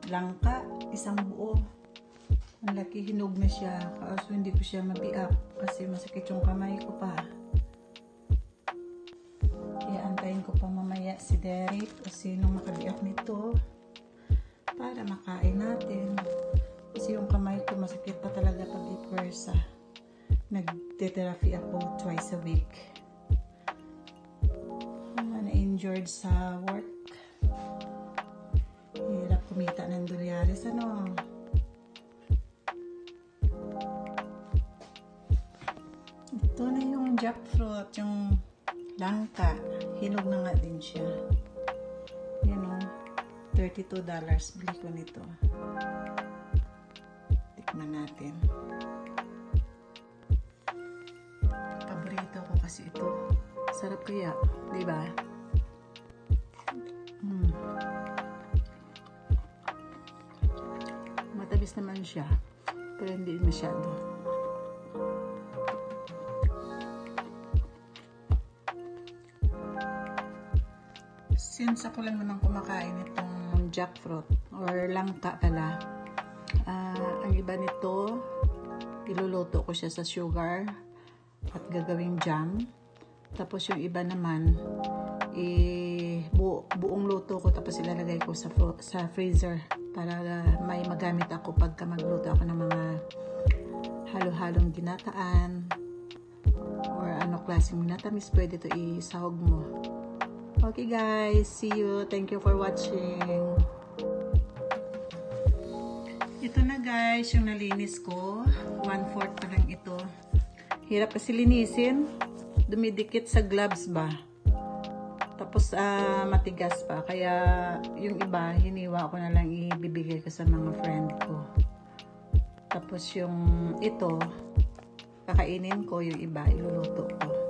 langka, isang buo. Ang laki, hinog na siya. Kaso hindi ko siya mabiak kasi masakit yung kamay ko pa. Kaya antayin ko pa mamaya si Derek o sinong makabiak nito para makain natin. Kasi yung kamay ko masakit pa talaga pag ipwersa. Nagte-therapy ako twice a week. Na-injured sa work. Hirap kumita ng dolyares, ano. Ito na yung jackfruit, yung langka. Hinog na nga din siya. Yan o. $32 bili ko nito. Tikman natin. Paborito ko kasi ito. Sarap kaya, di ba? Matamis naman siya, pero hindi masyado. Since ako lang naman kumakain itong jackfruit or langka pala, ang iba nito, iluluto ko siya sa sugar at gagawing jam. Tapos yung iba naman, buong luto ko tapos ilalagay ko sa freezer para may magamit ako pagka magluto ako ng mga halo-halong ginataan or ano klaseng minatamis, pwede to isahog mo. Okay guys, see you. Thank you for watching. Ito na guys, yung nalinis ko. 1/4 pa lang ito. Hirap kasi linisin. Dumidikit sa gloves ba. Tapos matigas pa. Kaya yung iba, hiniwa ko na lang ibibigay ko sa mga friend ko. Tapos yung ito, kakainin ko, yung iba, iluluto ko.